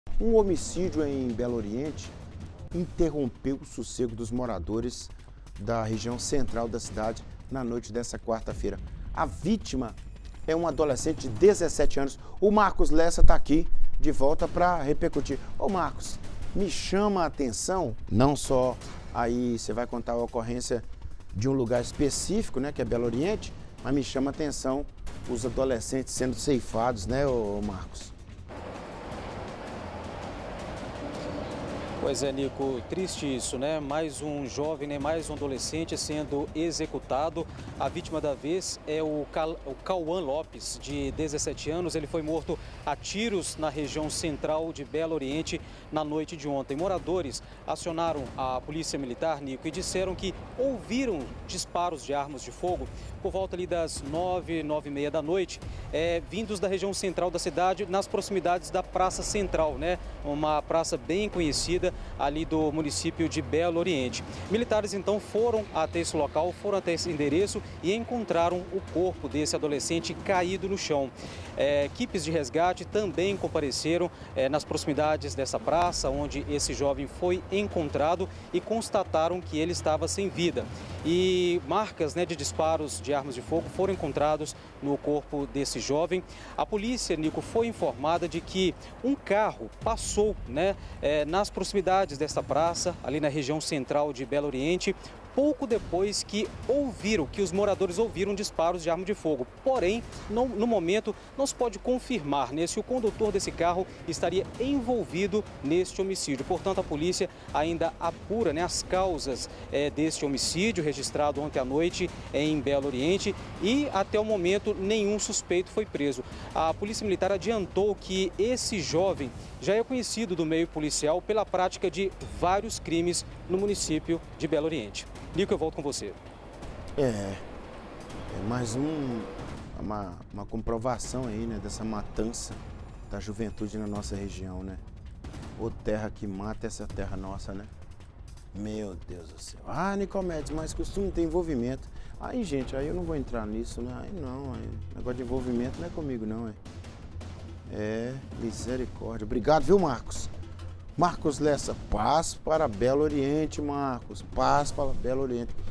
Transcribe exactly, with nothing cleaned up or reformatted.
Um homicídio em Belo Oriente interrompeu o sossego dos moradores da região central da cidade na noite dessa quarta-feira. A vítima é um adolescente de dezessete anos. O Marcos Lessa está aqui de volta para repercutir. Ô Marcos, me chama a atenção, não só aí você vai contar a ocorrência de um lugar específico, né, que é Belo Oriente, mas me chama a atenção os adolescentes sendo ceifados, né, ô Marcos? Pois é, Nico, triste isso, né? Mais um jovem, né? Mais um adolescente sendo executado. A vítima da vez é o, Cal... o Cauã Lopes, de dezessete anos. Ele foi morto a tiros na região central de Belo Oriente na noite de ontem. Moradores acionaram a polícia militar, Nico, e disseram que ouviram disparos de armas de fogo por volta ali das nove, nove e meia da noite, é, vindos da região central da cidade, nas proximidades da Praça Central, né? Uma praça bem conhecida ali do município de Belo Oriente. Militares então foram até esse local, foram até esse endereço e encontraram o corpo desse adolescente caído no chão. É, equipes de resgate também compareceram é, nas proximidades dessa praça, onde esse jovem foi encontrado, e constataram que ele estava sem vida. E marcas, né, de disparos de armas de fogo foram encontrados no corpo desse jovem. A polícia, Nico, foi informada de que um carro passou, né, é, nas proximidades desta praça, ali na região central de Belo Oriente, pouco depois que ouviram, que os moradores ouviram disparos de arma de fogo. Porém, não, no momento, não se pode confirmar, né, se o condutor desse carro estaria envolvido neste homicídio. Portanto, a polícia ainda apura, né, as causas é, deste homicídio registrado ontem à noite em Belo Oriente, e até o momento nenhum suspeito foi preso. A Polícia Militar adiantou que esse jovem já é conhecido do meio policial pela prática de vários crimes no município de Belo Oriente. Nico, eu volto com você. É, é mais um, uma, uma comprovação aí, né, dessa matança da juventude na nossa região, né? Ô terra que mata, essa terra nossa, né? Meu Deus do céu. Ah, Nicomedes, mas costuma ter envolvimento. Aí, gente, aí eu não vou entrar nisso, né? Aí não, aí, negócio de envolvimento não é comigo, não, é. É, misericórdia. Obrigado, viu, Marcos? Marcos Lessa, paz para Belo Oriente, Marcos. Paz para Belo Oriente.